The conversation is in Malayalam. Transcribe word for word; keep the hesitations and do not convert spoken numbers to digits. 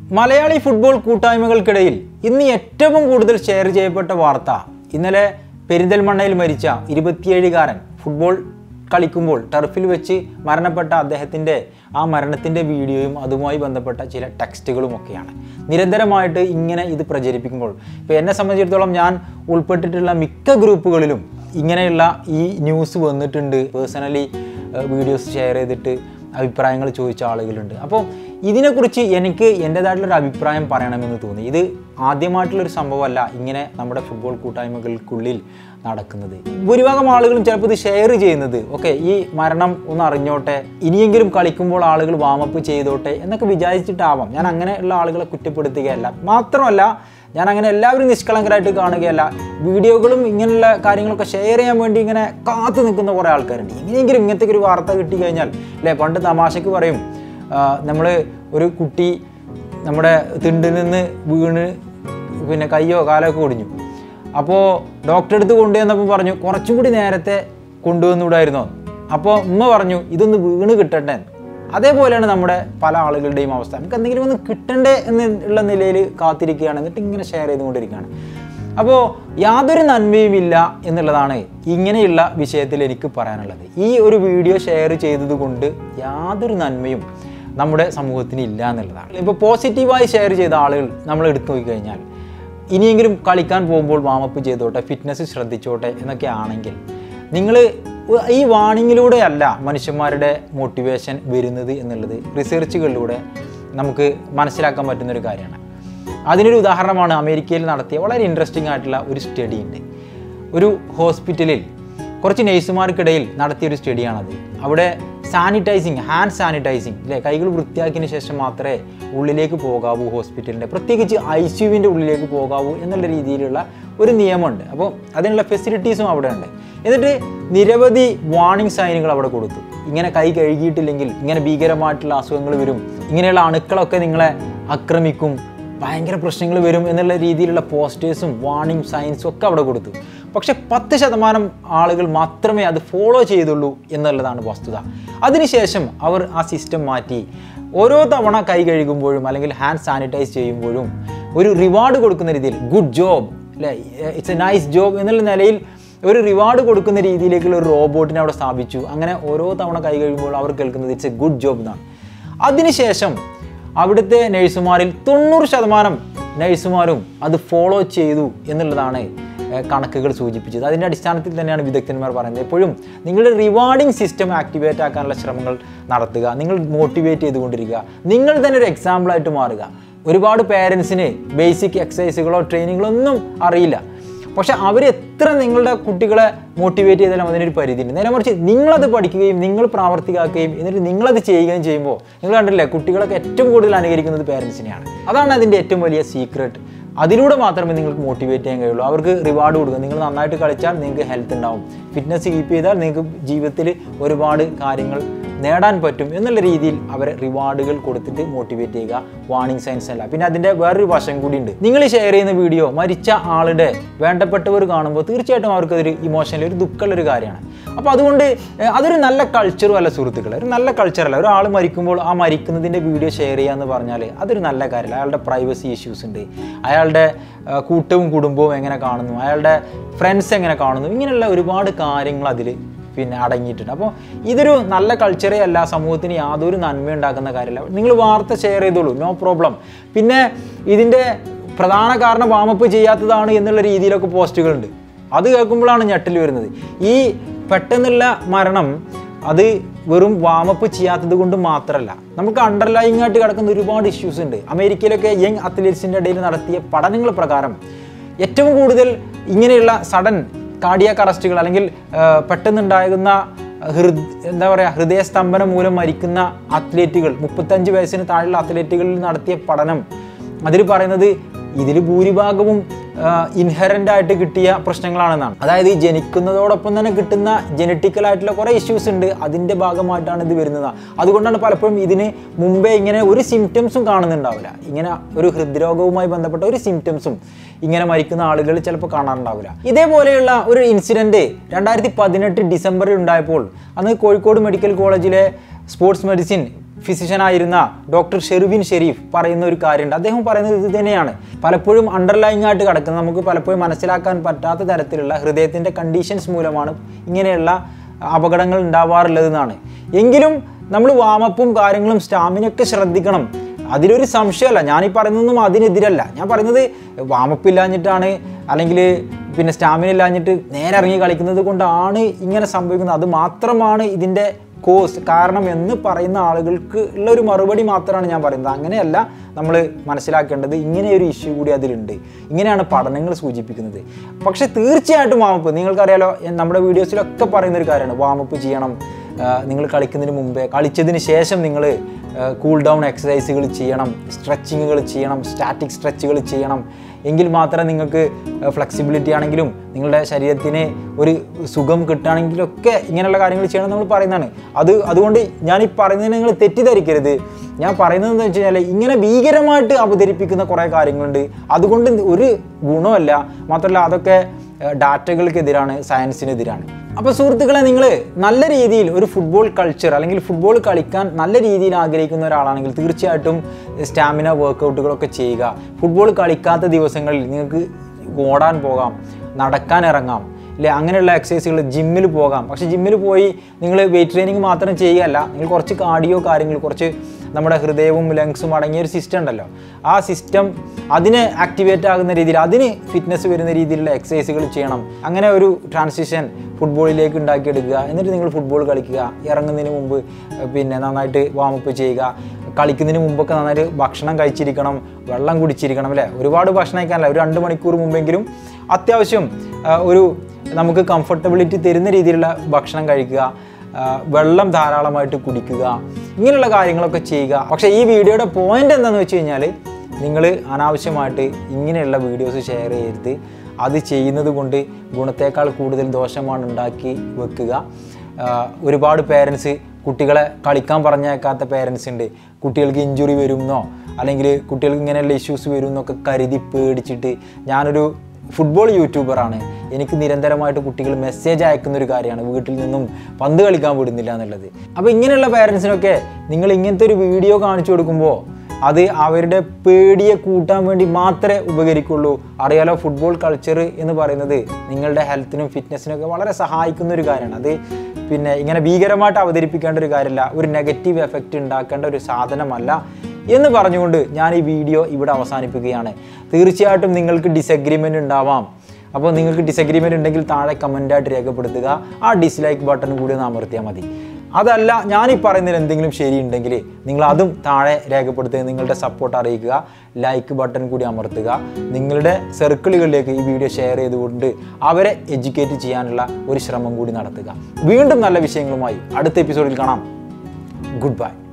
മലയാളി ഫുട്ബോൾ കൂട്ടായ്മകൾക്കിടയിൽ ഇന്ന് ഏറ്റവും കൂടുതൽ ഷെയർ ചെയ്യപ്പെട്ട വാർത്ത ഇന്നലെ പെരിന്തൽമണ്ണയിൽ മരിച്ച ഇരുപത്തിയേഴുകാരൻ ഫുട്ബോൾ കളിക്കുമ്പോൾ ടർഫിൽ വെച്ച് മരണപ്പെട്ട അദ്ദേഹത്തിൻ്റെ ആ മരണത്തിൻ്റെ വീഡിയോയും അതുമായി ബന്ധപ്പെട്ട ചില ടെക്സ്റ്റുകളുമൊക്കെയാണ്. നിരന്തരമായിട്ട് ഇങ്ങനെ ഇത് പ്രചരിപ്പിക്കുമ്പോൾ ഇപ്പോൾ എന്നെ സംബന്ധിച്ചിടത്തോളം ഞാൻ ഉൾപ്പെട്ടിട്ടുള്ള മിക്ക ഗ്രൂപ്പുകളിലും ഇങ്ങനെയുള്ള ഈ ന്യൂസ് വന്നിട്ടുണ്ട്. പേഴ്സണലി വീഡിയോസ് ഷെയർ ചെയ്തിട്ട് അഭിപ്രായങ്ങൾ ചോദിച്ച ആളുകളുണ്ട്. അപ്പോൾ ഇതിനെക്കുറിച്ച് എനിക്ക് എൻ്റേതായിട്ടുള്ളൊരു അഭിപ്രായം പറയണമെന്ന് തോന്നി. ഇത് ആദ്യമായിട്ടുള്ളൊരു സംഭവമല്ല ഇങ്ങനെ നമ്മുടെ ഫുട്ബോൾ കൂട്ടായ്മകൾക്കുള്ളിൽ നടക്കുന്നത്. ഭൂരിഭാഗം ആളുകളും ചിലപ്പോൾ ഇത് ഷെയർ ചെയ്യുന്നത് ഓക്കെ ഈ മരണം ഒന്ന് അറിഞ്ഞോട്ടെ, ഇനിയെങ്കിലും കളിക്കുമ്പോൾ ആളുകൾ വാമപ്പ് ചെയ്തോട്ടെ എന്നൊക്കെ വിചാരിച്ചിട്ടാവാം. ഞാൻ അങ്ങനെയുള്ള ആളുകളെ കുറ്റപ്പെടുത്തുകയല്ല. മാത്രമല്ല ഞാൻ അങ്ങനെ എല്ലാവരും നിഷ്കളങ്കരായിട്ട് കാണുകയല്ല. വീഡിയോകളും ഇങ്ങനെയുള്ള കാര്യങ്ങളൊക്കെ ഷെയർ ചെയ്യാൻ വേണ്ടി ഇങ്ങനെ കാത്തു നിൽക്കുന്ന കുറേ ആൾക്കാരുണ്ട്. എങ്ങനെയെങ്കിലും ഇങ്ങനത്തെ ഒരു വാർത്ത കിട്ടിക്കഴിഞ്ഞാൽ അല്ലേ, പണ്ട് തമാശയ്ക്ക് പറയും നമ്മൾ ഒരു കുട്ടി നമ്മുടെ തിണ്ടിൽ നിന്ന് വീണ് പിന്നെ കയ്യോ കാലോ ഒക്കെ ഒടിഞ്ഞു. അപ്പോൾ ഡോക്ടറെ അടുത്ത് കൊണ്ടുവന്നപ്പോൾ പറഞ്ഞു കുറച്ചും കൂടി നേരത്തെ കൊണ്ടുവന്നുകൂടായിരുന്നോ. അപ്പോൾ ഉമ്മ പറഞ്ഞു ഇതൊന്ന് വീണ് കിട്ടട്ടെ. അതേപോലെയാണ് നമ്മുടെ പല ആളുകളുടെയും അവസ്ഥ. നമുക്ക് എന്തെങ്കിലും ഒന്ന് കിട്ടണ്ടേ എന്നുള്ള നിലയിൽ കാത്തിരിക്കുകയാണ്, എന്നിട്ട് ഇങ്ങനെ ഷെയർ ചെയ്തുകൊണ്ടിരിക്കുകയാണ്. അപ്പോൾ യാതൊരു നന്മയും ഇല്ല എന്നുള്ളതാണ് ഇങ്ങനെയുള്ള വിഷയത്തിൽ എനിക്ക് പറയാനുള്ളത്. ഈ ഒരു വീഡിയോ ഷെയർ ചെയ്തത് കൊണ്ട് യാതൊരു നന്മയും നമ്മുടെ സമൂഹത്തിന് ഇല്ല എന്നുള്ളതാണ്. ഇപ്പോൾ പോസിറ്റീവായി ഷെയർ ചെയ്ത ആളുകൾ നമ്മൾ എടുത്തു നോക്കിക്കഴിഞ്ഞാൽ ഇനിയെങ്കിലും കളിക്കാൻ പോകുമ്പോൾ വാമപ്പ് ചെയ്തോട്ടെ, ഫിറ്റ്നസ് ശ്രദ്ധിച്ചോട്ടെ എന്നൊക്കെ ആണെങ്കിൽ നിങ്ങൾ ഈ വാണിങ്ങിലൂടെ അല്ല മനുഷ്യന്മാരുടെ മോട്ടിവേഷൻ വരുന്നത് എന്നുള്ളത് റിസർച്ചുകളിലൂടെ നമുക്ക് മനസ്സിലാക്കാൻ പറ്റുന്നൊരു കാര്യമാണ്. അതിനൊരു ഉദാഹരണമാണ് അമേരിക്കയിൽ നടത്തിയ വളരെ ഇൻട്രസ്റ്റിംഗ് ആയിട്ടുള്ള ഒരു സ്റ്റഡി ഉണ്ട്. ഒരു ഹോസ്പിറ്റലിൽ കുറച്ച് നഴ്സുമാർക്കിടയിൽ നടത്തിയൊരു സ്റ്റഡിയാണത്. അവിടെ സാനിറ്റൈസിങ്, ഹാൻഡ് സാനിറ്റൈസിങ് അല്ലേ, കൈകൾ വൃത്തിയാക്കിയതിന് ശേഷം മാത്രമേ ഉള്ളിലേക്ക് പോകാവൂ ഹോസ്പിറ്റലിൻ്റെ, പ്രത്യേകിച്ച് ഐ സി യുവിൻ്റെ ഉള്ളിലേക്ക് പോകാവൂ എന്നുള്ള രീതിയിലുള്ള ഒരു നിയമമുണ്ട്. അപ്പോൾ അതിനുള്ള ഫെസിലിറ്റീസും അവിടെ ഉണ്ട്. എന്നിട്ട് നിരവധി വാർണിംഗ് സൈനുകൾ അവിടെ കൊടുത്തു. ഇങ്ങനെ കൈ കഴുകിയിട്ടില്ലെങ്കിൽ ഇങ്ങനെ ഭീകരമായിട്ടുള്ള അസുഖങ്ങൾ വരും, ഇങ്ങനെയുള്ള അണുക്കളൊക്കെ നിങ്ങളെ ആക്രമിക്കും, ഭയങ്കര പ്രശ്നങ്ങൾ വരും എന്നുള്ള രീതിയിലുള്ള പോസ്റ്റേഴ്സും വാർണിംഗ് സൈൻസും ഒക്കെ അവിടെ കൊടുത്തു. പക്ഷെ പത്ത് ശതമാനം ആളുകൾ മാത്രമേ അത് ഫോളോ ചെയ്തുള്ളൂ എന്നുള്ളതാണ് വസ്തുത. അതിനുശേഷം അവർ ആ സിസ്റ്റം മാറ്റി ഓരോ തവണ കൈ കഴുകുമ്പോഴും അല്ലെങ്കിൽ ഹാൻഡ് സാനിറ്റൈസ് ചെയ്യുമ്പോഴും ഒരു റിവാർഡ് കൊടുക്കുന്ന രീതിയിൽ ഗുഡ് ജോബ് അല്ലേ, ഇറ്റ്സ് എ നൈസ് ജോബ് എന്നുള്ള നിലയിൽ ഒരു റിവാർഡ് കൊടുക്കുന്ന രീതിയിലേക്കുള്ള ഒരു റോബോട്ടിനെ അവിടെ സ്ഥാപിച്ചു. അങ്ങനെ ഓരോ തവണ കൈ കഴിയുമ്പോൾ അവർ കേൾക്കുന്നത് ഇറ്റ്സ് എ ഗുഡ് ജോബ് എന്നാണ്. അതിനുശേഷം അവിടുത്തെ നഴ്സുമാരിൽ തൊണ്ണൂറ് ശതമാനം നഴ്സുമാരും അത് ഫോളോ ചെയ്തു എന്നുള്ളതാണ് കണക്കുകൾ സൂചിപ്പിച്ചത്. അതിൻ്റെ അടിസ്ഥാനത്തിൽ തന്നെയാണ് വിദഗ്ധന്മാർ പറയുന്നത് എപ്പോഴും നിങ്ങളുടെ റിവാർഡിംഗ് സിസ്റ്റം ആക്ടിവേറ്റ് ആക്കാനുള്ള ശ്രമങ്ങൾ നടത്തുക, നിങ്ങൾ മോട്ടിവേറ്റ് ചെയ്തുകൊണ്ടിരിക്കുക, നിങ്ങൾ തന്നെ ഒരു എക്സാമ്പിളായിട്ട് മാറുക. ഒരുപാട് പേരൻസിന് ബേസിക് എക്സസൈസുകളോ ട്രെയിനിങ്ങളോ ഒന്നും അറിയില്ല. പക്ഷെ അവരെത്ര നിങ്ങളുടെ കുട്ടികളെ മോട്ടിവേറ്റ് ചെയ്താലും അതിനൊരു പരിധിയുണ്ട്. നേരെ മറിച്ച് നിങ്ങളത് പഠിക്കുകയും നിങ്ങൾ പ്രാവർത്തികമാക്കുകയും എന്നിട്ട് നിങ്ങളത് ചെയ്യുകയും ചെയ്യുമ്പോൾ നിങ്ങൾ കണ്ടില്ലേ കുട്ടികളൊക്കെ ഏറ്റവും കൂടുതൽ അനുകരിക്കുന്നത് പേരൻസിനെയാണ്. അതാണ് അതിൻ്റെ ഏറ്റവും വലിയ സീക്രട്ട്. അതിലൂടെ മാത്രമേ നിങ്ങൾക്ക് മോട്ടിവേറ്റ് ചെയ്യാൻ കഴിയുള്ളൂ. അവർക്ക് റിവാർഡ് കൊടുക്കുക. നിങ്ങൾ നന്നായിട്ട് കളിച്ചാൽ നിങ്ങൾക്ക് ഹെൽത്ത് ഉണ്ടാവും, ഫിറ്റ്നസ് കീപ്പ് ചെയ്താൽ നിങ്ങൾക്ക് ജീവിതത്തിൽ ഒരുപാട് കാര്യങ്ങൾ നേടാൻ പറ്റും എന്നുള്ള രീതിയിൽ അവരെ റിവാർഡുകൾ കൊടുത്തിട്ട് മോട്ടിവേറ്റ് ചെയ്യുക. വാർണിംഗ് സൈൻസ് അല്ല. പിന്നെ അതിൻ്റെ വേറൊരു വശം കൂടി ഉണ്ട്. നിങ്ങൾ ഷെയർ ചെയ്യുന്ന വീഡിയോ മരിച്ച ആളുടെ വേണ്ടപ്പെട്ടവർ കാണുമ്പോൾ തീർച്ചയായിട്ടും അവർക്കതൊരു ഇമോഷണലി ഒരു ദുഃഖമുള്ളൊരു കാര്യമാണ്. അപ്പോൾ അതുകൊണ്ട് അതൊരു നല്ല കൾച്ചറും അല്ല സുഹൃത്തുക്കളെ, ഒരു നല്ല കൾച്ചറല്ല. ഒരാൾ മരിക്കുമ്പോൾ ആ മരിക്കുന്നതിൻ്റെ വീഡിയോ ഷെയർ ചെയ്യുക എന്ന് പറഞ്ഞാൽ അതൊരു നല്ല കാര്യമല്ല. അയാളുടെ പ്രൈവസി ഇഷ്യൂസ് ഉണ്ട്, അയാളുടെ കൂട്ടവും കുടുംബവും എങ്ങനെ കാണുന്നു, അയാളുടെ ഫ്രണ്ട്സ് എങ്ങനെ കാണുന്നു, ഇങ്ങനെയുള്ള ഒരുപാട് കാര്യങ്ങൾ അതിൽ പിന്നെ അടങ്ങിയിട്ടുണ്ട്. അപ്പോൾ ഇതൊരു നല്ല കൾച്ചറേ അല്ല, സമൂഹത്തിന് യാതൊരു നന്മ ഉണ്ടാക്കുന്ന കാര്യമല്ല. നിങ്ങൾ വാർത്ത ഷെയർ ചെയ്തോളൂ, നോ പ്രോബ്ലം. പിന്നെ ഇതിൻ്റെ പ്രധാന കാരണം വാമപ്പ് ചെയ്യാത്തതാണ് എന്നുള്ള രീതിയിലൊക്കെ പോസ്റ്റുകളുണ്ട്. അത് കേൾക്കുമ്പോഴാണ് ഞെട്ടൽ വരുന്നത്. ഈ പെട്ടെന്നുള്ള മരണം അത് വെറും വാമപ്പ് ചെയ്യാത്തത് കൊണ്ട് മാത്രമല്ല, നമുക്ക് അണ്ടർലൈങ് ആയിട്ട് കിടക്കുന്ന ഒരുപാട് ഇഷ്യൂസ് ഉണ്ട്. അമേരിക്കയിലൊക്കെ യങ് അത്ലറ്റ്സിൻ്റെ ഇടയിൽ നടത്തിയ പഠനങ്ങൾ പ്രകാരം ഏറ്റവും കൂടുതൽ ഇങ്ങനെയുള്ള സഡൻ കാർഡിയാക് അറസ്റ്റുകൾ അല്ലെങ്കിൽ പെട്ടെന്നുണ്ടാകുന്ന ഹൃദ എന്താ പറയുക ഹൃദയസ്തംഭനം മൂലം മരിക്കുന്ന അത്ലറ്റുകൾ മുപ്പത്തഞ്ച് വയസ്സിന് താഴെയുള്ള അത്ലറ്റുകളിൽ നടത്തിയ പഠനം അതിൽ പറയുന്നത് ഇതിൽ ഭൂരിഭാഗവും ഇൻഹെറൻ്റ് ആയിട്ട് കിട്ടിയ പ്രശ്നങ്ങളാണെന്നാണ്. അതായത് ഈ ജനിക്കുന്നതോടൊപ്പം തന്നെ കിട്ടുന്ന ജനറ്റിക്കലായിട്ടുള്ള കുറേ ഇഷ്യൂസ് ഉണ്ട്, അതിൻ്റെ ഭാഗമായിട്ടാണ് ഇത് വരുന്നത്. അതുകൊണ്ടാണ് പലപ്പോഴും ഇതിന് മുമ്പേ ഇങ്ങനെ ഒരു സിംറ്റംസും കാണുന്നുണ്ടാവില്ല. ഇങ്ങനെ ഒരു ഹൃദ്രോഗവുമായി ബന്ധപ്പെട്ട ഒരു സിംറ്റംസും ഇങ്ങനെ മരിക്കുന്ന ആളുകൾ ചിലപ്പോൾ കാണാറുണ്ടാവില്ല. ഇതേപോലെയുള്ള ഒരു ഇൻസിഡൻറ്റ് രണ്ടായിരത്തി പതിനെട്ട് ഡിസംബറിൽ ഉണ്ടായപ്പോൾ അന്ന് കോഴിക്കോട് മെഡിക്കൽ കോളേജിലെ സ്പോർട്സ് മെഡിസിൻ ഫിസിഷ്യനായിരുന്ന ഡോക്ടർ ഷെർവിൻ ഷെരീഫ് പറയുന്ന ഒരു കാര്യമുണ്ട്. അദ്ദേഹം പറയുന്നത് ഇത് തന്നെയാണ്. പലപ്പോഴും അണ്ടർലൈങ് ആയിട്ട് കിടക്കുന്ന നമുക്ക് പലപ്പോഴും മനസ്സിലാക്കാൻ പറ്റാത്ത തരത്തിലുള്ള ഹൃദയത്തിൻ്റെ കണ്ടീഷൻസ് മൂലമാണ് ഇങ്ങനെയുള്ള അപകടങ്ങൾ ഉണ്ടാവാറുള്ളതെന്നാണ്. എങ്കിലും നമ്മൾ വാമപ്പും കാര്യങ്ങളും സ്റ്റാമിനയൊക്കെ ശ്രദ്ധിക്കണം. അതിലൊരു സംശയമല്ല, ഞാനീ പറയുന്നതൊന്നും അതിനെതിരല്ല. ഞാൻ പറയുന്നത് വാമപ്പ് ഇല്ലാഞ്ഞിട്ടാണ് അല്ലെങ്കിൽ പിന്നെ സ്റ്റാമിന ഇല്ലാഞ്ഞിട്ട് നേരെ ഇറങ്ങി കളിക്കുന്നത് കൊണ്ടാണ് ഇങ്ങനെ സംഭവിക്കുന്നത്, അത് മാത്രമാണ് ഇതിൻ്റെ കോസ് കാരണം എന്ന് പറയുന്ന ആളുകൾക്ക് ഉള്ള ഒരു മറുപടി മാത്രമാണ് ഞാൻ പറയുന്നത്. അങ്ങനെയല്ല നമ്മൾ മനസ്സിലാക്കേണ്ടത്, ഇങ്ങനെ ഒരു ഇഷ്യൂ കൂടി അതിലുണ്ട്. ഇങ്ങനെയാണ് പഠനങ്ങൾ സൂചിപ്പിക്കുന്നത്. പക്ഷേ തീർച്ചയായിട്ടും വാമപ്പ്, നിങ്ങൾക്കറിയാലോ നമ്മുടെ വീഡിയോസിലൊക്കെ പറയുന്നൊരു കാര്യമാണ്, വാമപ്പ് ചെയ്യണം. നിങ്ങൾ കളിക്കുന്നതിന് മുമ്പേ, കളിച്ചതിന് ശേഷം നിങ്ങൾ കൂൾ ഡൗൺ എക്സസൈസുകൾ ചെയ്യണം, സ്ട്രെച്ചിങ്ങുകൾ ചെയ്യണം, സ്റ്റാറ്റിക് സ്ട്രെച്ചുകൾ ചെയ്യണം. എങ്കിൽ മാത്രമേ നിങ്ങൾക്ക് ഫ്ലെക്സിബിലിറ്റി ആണെങ്കിലും നിങ്ങളുടെ ശരീരത്തിന് ഒരു സുഖം കിട്ടുകയാണെങ്കിലൊക്കെ ഇങ്ങനെയുള്ള കാര്യങ്ങൾ ചെയ്യണം നമ്മൾ പറയുന്നതാണ്. അത് അതുകൊണ്ട് ഞാൻ ഈ പറയുന്നതിന് നിങ്ങൾ തെറ്റിദ്ധരിക്കരുത്. ഞാൻ പറയുന്നത് എന്താ വെച്ച് കഴിഞ്ഞാൽ ഇങ്ങനെ ഭീകരമായിട്ട് അവതരിപ്പിക്കുന്ന കുറേ കാര്യങ്ങളുണ്ട്. അതുകൊണ്ട് ഒരു ഗുണമല്ല, മാത്രമല്ല അതൊക്കെ ഡാറ്റകൾക്കെതിരാണ്, സയൻസിനെതിരാണ്. അപ്പോൾ സുഹൃത്തുക്കളെ, നിങ്ങൾ നല്ല രീതിയിൽ ഒരു ഫുട്ബോൾ കൾച്ചർ അല്ലെങ്കിൽ ഫുട്ബോൾ കളിക്കാൻ നല്ല രീതിയിൽ ആഗ്രഹിക്കുന്ന ഒരാളാണെങ്കിൽ തീർച്ചയായിട്ടും സ്റ്റാമിന വർക്കൗട്ടുകളൊക്കെ ചെയ്യുക. ഫുട്ബോൾ കളിക്കാത്ത ദിവസങ്ങളിൽ നിങ്ങൾക്ക് ഓടാൻ പോകാം, നടക്കാൻ ഇറങ്ങാം, അല്ലേ? അങ്ങനെയുള്ള എക്സസൈസുകൾ, ജിമ്മിൽ പോകാം. പക്ഷേ ജിമ്മിൽ പോയി നിങ്ങൾ വെയിറ്റ് ട്രെയിനിങ് മാത്രം ചെയ്യുകയല്ല, നിങ്ങൾ കുറച്ച് കാർഡിയോ കാര്യങ്ങൾ, കുറച്ച് നമ്മുടെ ഹൃദയവും ലങ്സും അടങ്ങിയ ഒരു സിസ്റ്റം ഉണ്ടല്ലോ, ആ സിസ്റ്റം അതിനെ ആക്ടിവേറ്റ് ആകുന്ന രീതിയിൽ, അതിന് ഫിറ്റ്നസ് വരുന്ന രീതിയിലുള്ള എക്സസൈസുകൾ ചെയ്യണം. അങ്ങനെ ഒരു ട്രാൻസിഷൻ ഫുട്ബോളിലേക്ക് ഉണ്ടാക്കിയെടുക്കുക. എന്നിട്ട് നിങ്ങൾ ഫുട്ബോൾ കളിക്കുക. ഇറങ്ങുന്നതിന് മുമ്പ് പിന്നെ നന്നായിട്ട് വാമപ്പ് ചെയ്യുക. കളിക്കുന്നതിന് മുമ്പൊക്കെ നന്നായിട്ട് ഭക്ഷണം കഴിച്ചിരിക്കണം, വെള്ളം കുടിച്ചിരിക്കണം, അല്ലേ? ഒരുപാട് ഭക്ഷണം കഴിക്കാനല്ല, ഒരു രണ്ട് മണിക്കൂർ മുമ്പെങ്കിലും അത്യാവശ്യം ഒരു നമുക്ക് കംഫർട്ടബിലിറ്റി തരുന്ന രീതിയിലുള്ള ഭക്ഷണം കഴിക്കുക, വെള്ളം ധാരാളമായിട്ട് കുടിക്കുക, ഇങ്ങനെയുള്ള കാര്യങ്ങളൊക്കെ ചെയ്യുക. പക്ഷേ ഈ വീഡിയോയുടെ പോയിന്റ് എന്താണെന്ന് വെച്ച് കഴിഞ്ഞാൽ, നിങ്ങൾ അനാവശ്യമായിട്ട് ഇങ്ങനെയുള്ള വീഡിയോസ് ഷെയർ ചെയ്യരുത്. അത് ചെയ്യുന്നത് കൊണ്ട് ഗുണത്തേക്കാൾ കൂടുതൽ ദോഷമാണ് ഉണ്ടാക്കി വെക്കുക. ഒരുപാട് പേരൻസ് കുട്ടികളെ കളിക്കാൻ പറഞ്ഞേക്കാത്ത പേരൻസ് ഉണ്ട്. കുട്ടികൾക്ക് ഇഞ്ചുറി വരുമെന്നോ അല്ലെങ്കിൽ കുട്ടികൾക്ക് ഇങ്ങനെയുള്ള ഇഷ്യൂസ് വരും എന്നൊക്കെ കരുതി പേടിച്ചിട്ട്, ഞാനൊരു ഫുട്ബോൾ യൂട്യൂബറാണ്, എനിക്ക് നിരന്തരമായിട്ട് കുട്ടികൾ മെസ്സേജ് അയക്കുന്നൊരു കാര്യമാണ് വീട്ടിൽ നിന്നും പന്ത് കളിക്കാൻ വിടുന്നില്ല എന്നുള്ളത്. അപ്പോൾ ഇങ്ങനെയുള്ള പേരൻസിനൊക്കെ നിങ്ങൾ ഇങ്ങനത്തെ ഒരു വീഡിയോ കാണിച്ചു കൊടുക്കുമ്പോൾ അത് അവരുടെ പേടിയെ കൂട്ടാൻ വേണ്ടി മാത്രമേ ഉപകരിക്കുള്ളൂ. അറിയാലോ, ഫുട്ബോൾ കൾച്ചർ എന്ന് പറയുന്നത് നിങ്ങളുടെ ഹെൽത്തിനും ഫിറ്റ്നസ്സിനൊക്കെ വളരെ സഹായിക്കുന്ന ഒരു കാര്യമാണ്. അത് പിന്നെ ഇങ്ങനെ ഭീകരമായിട്ട് അവതരിപ്പിക്കേണ്ട ഒരു കാര്യമല്ല, ഒരു നെഗറ്റീവ് എഫക്റ്റ് ഉണ്ടാക്കേണ്ട ഒരു സാധനമല്ല എന്ന് പറഞ്ഞുകൊണ്ട് ഞാൻ ഈ വീഡിയോ ഇവിടെ അവസാനിപ്പിക്കുകയാണ്. തീർച്ചയായിട്ടും നിങ്ങൾക്ക് ഡിസഗ്രിമെൻ്റ് ഉണ്ടാവാം. അപ്പോൾ നിങ്ങൾക്ക് ഡിസഗ്രിമെൻ്റ് ഉണ്ടെങ്കിൽ താഴെ കമൻ്റായിട്ട് രേഖപ്പെടുത്തുക. ആ ഡിസ്ലൈക്ക് ബട്ടൺ കൂടി ഒന്ന് അമർത്തിയാൽ മതി. അതല്ല, ഞാനീ പറയുന്നതിൽ എന്തെങ്കിലും ശരിയുണ്ടെങ്കിൽ നിങ്ങൾ അതും താഴെ രേഖപ്പെടുത്തുക, നിങ്ങളുടെ സപ്പോർട്ട് അറിയിക്കുക. ലൈക്ക് ബട്ടൺ കൂടി അമർത്തുക. നിങ്ങളുടെ സർക്കിളുകളിലേക്ക് ഈ വീഡിയോ ഷെയർ ചെയ്തുകൊണ്ട് അവരെ എഡ്യൂക്കേറ്റ് ചെയ്യാനുള്ള ഒരു ശ്രമം കൂടി നടത്തുക. വീണ്ടും നല്ല വിഷയങ്ങളുമായി അടുത്ത എപ്പിസോഡിൽ കാണാം. Good by.